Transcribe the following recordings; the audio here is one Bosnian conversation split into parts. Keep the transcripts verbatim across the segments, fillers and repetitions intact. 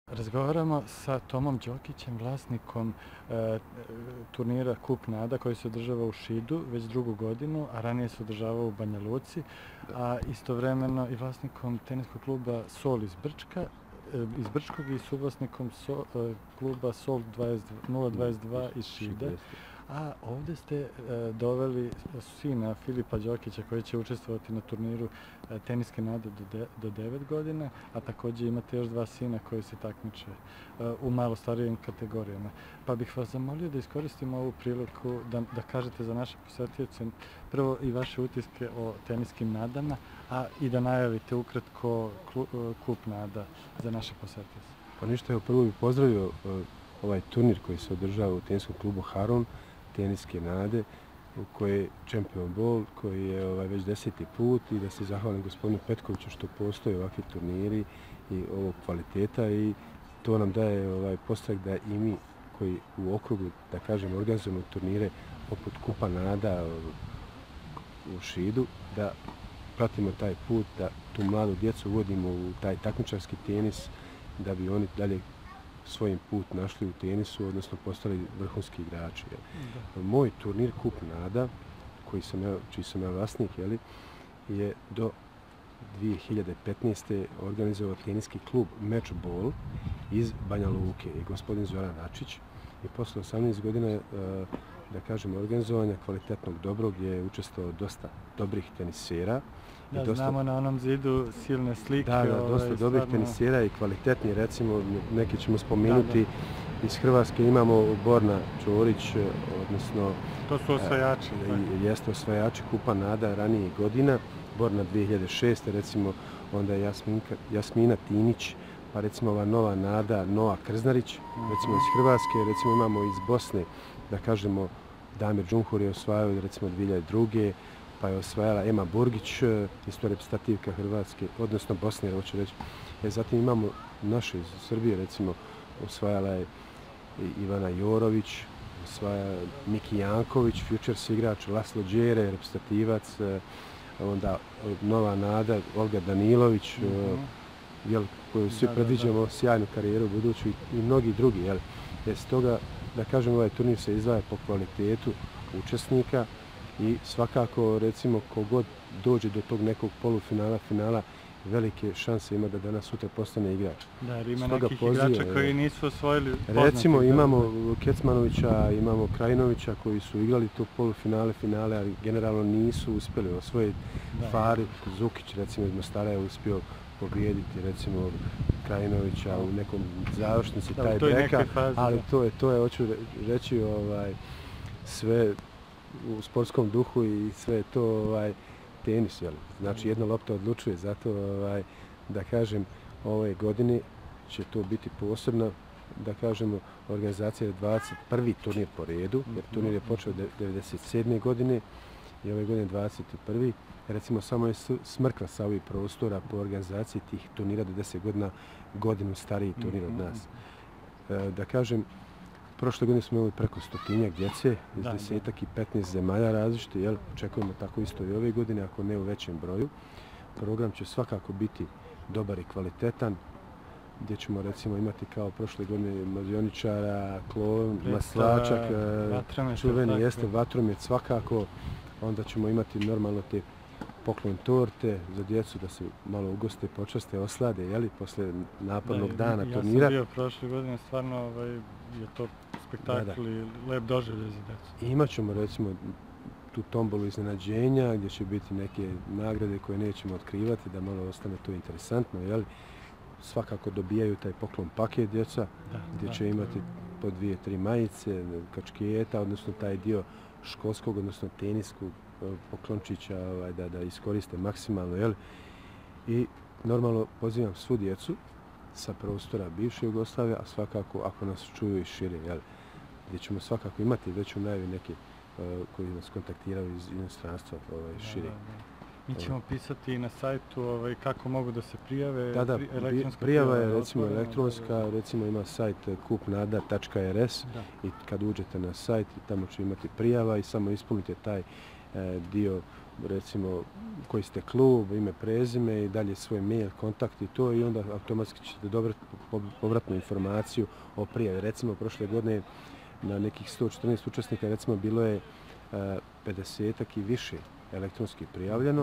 Razgovaramo sa Tomom Đokićem, vlasnikom e, turnira Kup Nada koji se održava u Šidu već drugu godinu, a ranije se održavao u Banja Luci, a istovremeno i vlasnikom teniskog kluba Sol iz Brčka, e, iz Brčkog i suvlasnikom so, e, kluba Sol nula dvadeset dva iz Šida. A ovdje ste e, doveli sina Filipa Đokića koji će učestvovati na turniru e, Teniske nade do, de, do devet godina, a također imate još dva sina koji se takmiče e, u malo starijim kategorijama. Pa bih vas zamolio da iskoristimo ovu priliku da, da kažete za naše posjetioce prvo i vaše utiske o teniskim nadama, a i da najavite ukratko klu, Kup Nada za naše posjetioce. Pa ništa, evo prvo bih pozdravio uh, ovaj turnir koji se održava u teniskom klubu Harun, Teniske nade, koji je Champion Ball, koji je ovaj, već deseti put, i da se zahvalim gospodinu Petkoviću što postoje ovakvi turniri i ovog kvaliteta, i to nam daje ovaj, postrek da i mi koji u okrugu, da kažem, organizujemo turnire poput Kupa Nada u Šidu, da pratimo taj put, da tu mladu djecu uvodimo u taj takmičarski tenis, da bi oni dalje svojim put našli u tenisu, odnosno postali vrhunski igrači. Da. Moj turnir Kup Nada, koji sam ja, čiji sam ja vlasnik, jeli, je do dvije hiljade petnaeste. organizovao teniski klub Match Ball iz Banja Luke i gospodin Zoran Račić. I posle osamnaest godina, da kažem, organizovanja kvalitetnog dobrog, gdje je učestvovao dosta dobrih tenisera. Da, dosta, znamo na onom zidu silne slike. Da, da, dosta ovaj, dobrih stvarno tenisera i kvalitetni, recimo, neki ćemo spomenuti. Da, da. Iz Hrvatske imamo Borna Ćorić, odnosno... To su osvajači. E, jeste osvajači Kupa Nada ranijih godina. Borna dvije hiljade šeste. recimo, onda je Jasminka, Jasmina Tinić, pa recimo ova nova Nada, Noa Krznarić, uh-huh. recimo iz Hrvatske, recimo imamo iz Bosne, da kažemo, Damir Džumhur je osvajao recimo dvije hiljade druge. pa je osvajala Ema Burgić, isto reprezentativka Hrvatske, odnosno Bosne, hoću reći. E, zatim imamo naše iz Srbije, recimo, osvajala je Ivana Jorović, osvaja Miki Janković, futures igrač, Laslo Đere, reprezentativac, onda nova Nada, Olga Danilović, mm-hmm. jel, koju svi da, predviđamo da, da. sjajnu karijeru u buduću, i, i mnogi drugi. Jel. E, stoga, da kažem, ovaj turnir se izdvaja po kvalitetu učesnika, i svakako, recimo, kogod dođe do tog nekog polufinala, finala, velike šanse ima da danas sutra postane igrač. Da, jer ima Stoga nekih poziva, igrača koji nisu osvojili poznati. Recimo, imamo Kecmanovića, imamo Krajinovića koji su igrali to polufinale, finale, ali generalno nisu uspjeli osvojiti. Farid Zukić, recimo, iz Mostara je uspio pobijediti, recimo, Krajinovića u nekom završnici, da, taj breka, ali to je, to je, hoću reći, ovaj, sve u sportskom duhu i sve je to ovaj, tenis, jel? Znači jedna lopta odlučuje, zato ovaj, da kažem, ove godine će to biti posebna, da kažemo, organizacija dvadeset prvi turnir po redu, jer turnir je počeo devedeset sedme. godine i ove godine dvadeset prvi. Recimo, samo je smrkla sa ovih prostora po organizaciji tih turnira do deset godina, godinu stariji turnir od nas. E, da kažem, prošle godine smo imali preko stotinjak djece iz da, desetak da. i petnaest zemalja različite, jel? Očekujemo tako isto i ove godine, ako ne u većem broju. Program će svakako biti dobar i kvalitetan, gdje ćemo recimo imati kao prošle godine mazioničara, klon, maslačak, čuveni jeste vatromet svakako. Onda ćemo imati normalno te poklon torte za djecu da se malo ugoste, počaste, oslade, jeli, posle napornog da, dana ja turnira. Ja sam bio prošle godine, stvarno ovaj, je to spektakl i lep doživljaj za djecu. I imat ćemo recimo tu tombolu iznenađenja gdje će biti neke nagrade koje nećemo otkrivati, da malo ostane to interesantno, jeli. Svakako dobijaju taj poklon paket djeca, da, gdje da, će imati po dvije, tri majice, kačketa, odnosno taj dio školskog, odnosno teniskog poklončića, ovaj, da, da iskoriste maksimalno, jel? I normalno pozivam svu djecu sa prostora bivše Jugoslavije, a svakako ako nas čuju i šire, jel? Gdje ćemo svakako imati već u najavi neke uh, koji nas kontaktiraju iz inostranstva, ovaj, šire. Da, da, da. Mi ćemo pisati na sajtu ovaj, kako mogu da se prijave. Da, da, elektronska prijava je recimo elektronska, recimo ima sajt kup nada tačka er es i kad uđete na sajt tamo će imati prijava i samo ispunite taj e, dio recimo koji ste klub, ime, prezime i dalje svoj mail, kontakt i to i onda automatski ćete dobiti povratnu informaciju o prijavi. Recimo prošle godine na nekih sto četrnaest učesnika recimo bilo je pedesetak i više elektronski prijavljeno,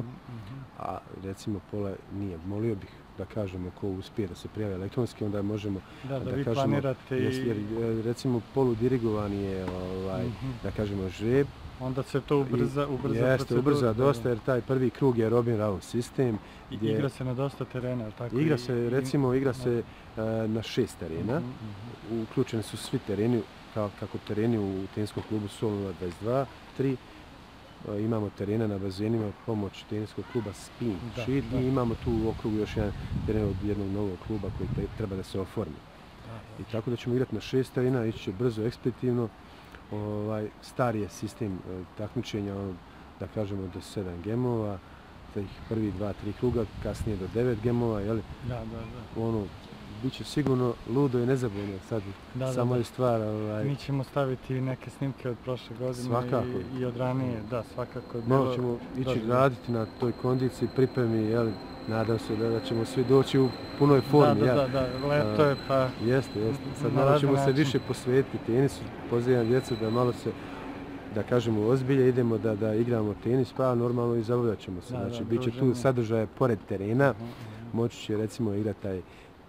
a recimo pola nije. Molio bih da kažemo ko uspije da se prijavi elektronski, onda možemo da, da, da vi kažemo, planirate jer, i... jer recimo poludirigovan je ovaj, mm-hmm. da kažemo žreb. Onda se to ubrza, ubrza Jeste, proceduru. ubrza dosta jer taj prvi krug je Robin Round sistem. I gdje igra se na dosta terena, tako? Igra i, se, recimo, igra se uh, na šest terena. Mm-hmm. Uključeni su svi tereni, kao, kako tereni u teniskom klubu Soluna dvadeset dva, tri. Uh, imamo terena na bazenima pomoć teniskog kluba Spin da, Sheet da. i imamo tu u okrugu još jedan teren od jednog novog kluba koji te, treba da se oformi. Da, da. I tako da ćemo igrati na šest terena, ići će brzo, ekspeditivno. Ovaj, stari je sistem e, takmičenja, ono, da kažemo do sedam gemova, tih prvi dva, tri kruga, kasnije do devet gemova, jeli? Da, da, da. Ono, bit će sigurno ludo i nezabavno sad, da, samo da, je stvar. Ovaj, mi ćemo staviti neke snimke od prošle godine svakako. I, i od ranije, da, svakako. Malo ćemo ići da, raditi na toj kondiciji, pripremi, jeli? Nadam se da, da ćemo svi doći u punoj formi. Da, da, ja. da, da, leto je pa... Jeste, jeste. Sad malo ćemo se više posvetiti tenisu, pozivam djecu da malo se, da kažemo, ozbilje, idemo da, da igramo tenis, pa normalno i zabavljat ćemo se. Da, znači, da, bit će tu sadržaje pored terena, uh-huh, uh-huh. moći će recimo igrati taj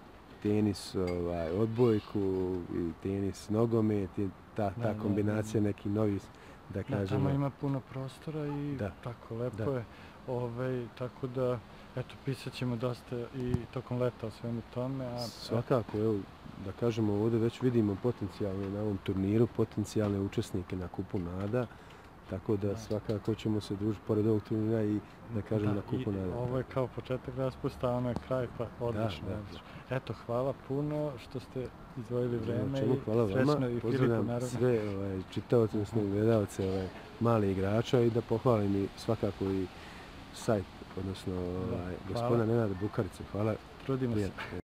tenis, ovaj, odbojku i tenis, nogomet i ta, ta da, kombinacija da, da. neki novi, da kažemo. Da, tamo ima puno prostora i da. tako lepo da. je. Ove, tako da, eto, pisat ćemo dosta i tokom leta o svemu tome. A, svakako, evo, da kažemo, ovdje već vidimo potencijalne na ovom turniru, potencijalne učesnike na Kupu Nada, tako da, da. svakako ćemo se družiti pored ovog turnira i da kažem da, na Kupu Nada. Ovo je kao početak raspusta, ono je kraj, pa odlično. Da, da. Eto, hvala puno što ste izdvojili vreme čemu, hvala i srećno vama. i Filipu, Pozdravljam naravno. sve ovaj, čitaoce, odnosno gledalce ovaj, mali igrača i da pohvalim i svakako i sajt, odnosno ovaj, gospodina Nenada Bukarice. Hvala. Trudimo se.